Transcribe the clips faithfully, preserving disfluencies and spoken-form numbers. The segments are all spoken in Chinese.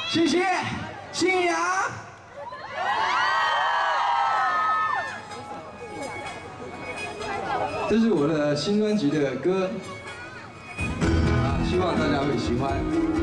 谢谢信阳。这是我的新专辑的歌，啊，希望大家会喜欢。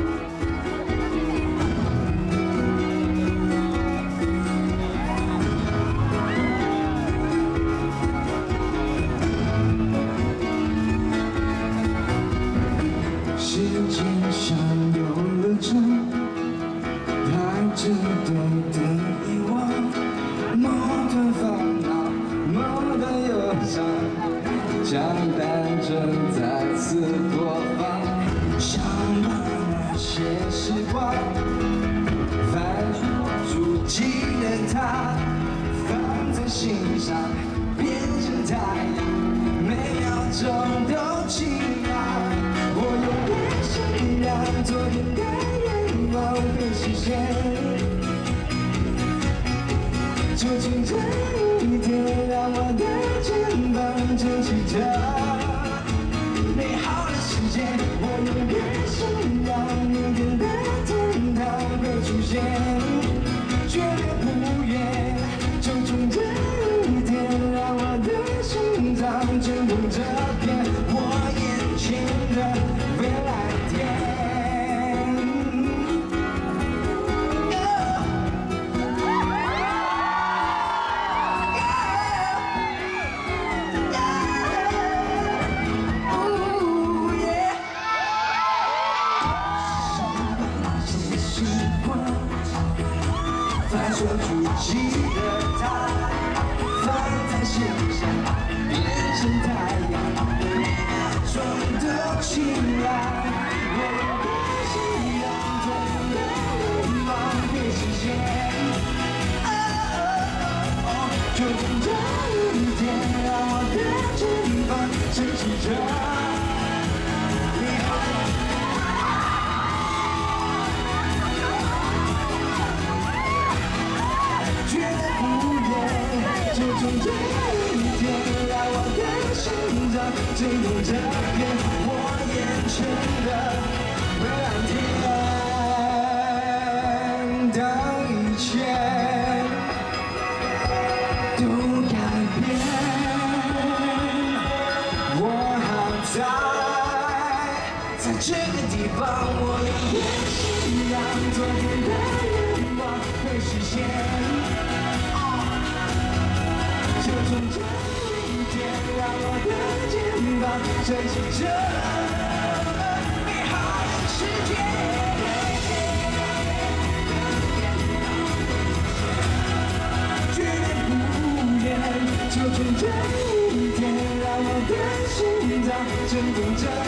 时间上有了证，太值得的遗忘，某段烦恼，某段忧伤，将单正再次播放，想把那些时光翻出记得它，放在心上，变成太阳，每秒钟都晴朗。 我永远想让昨天的愿望被实现，就请这一天让我的肩膀撑起这美好的世界。我永远想让明天的天堂会出现，绝对不远，就从这一天让我的心脏震动这片我眼前的。 未来天。翻说出记得它，放在心上，变成太阳，每秒钟都晴朗。 我用心让昨天的愿望被实现，就从这一天，让我的肩膀撑起这美好的。绝对不远，就从这一天，让我的心脏震动这片我眼前的。 未来天，当一切都改变，我还在在这个地方。我永远是让昨天的愿望会实现，就从这一天，让我的肩膀撑起这。 世界，绝对不远，就从这一天，让我的心脏震动着。